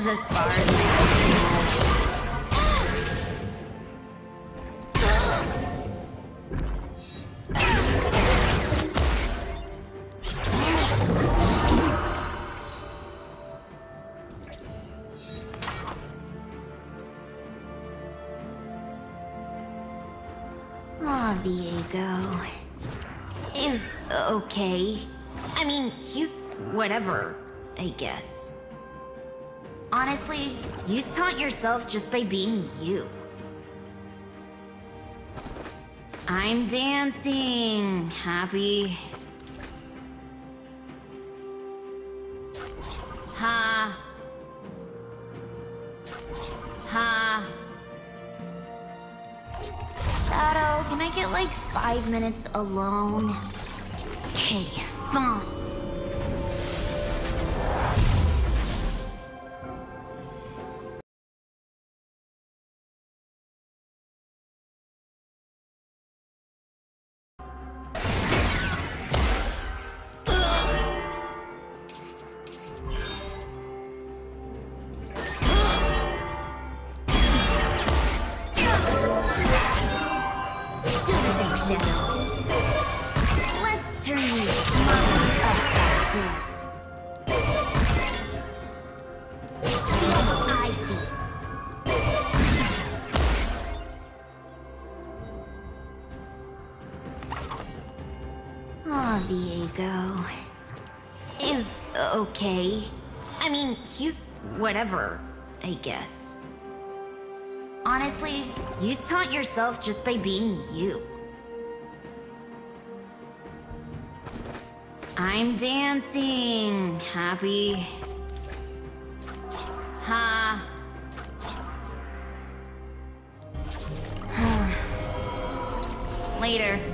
is as far as I Aw, Viego is okay. I mean, he's whatever, I guess. Honestly, you taunt yourself just by being you. I'm dancing, happy. Ha. Ha. Shadow, can I get like 5 minutes alone? Okay, fine. Let's turn these monsters upside down. See what I feel. Aw, Viego is okay. I mean, he's whatever, I guess. Honestly, you taunt yourself just by being you. I'm dancing, happy. Ha. Later.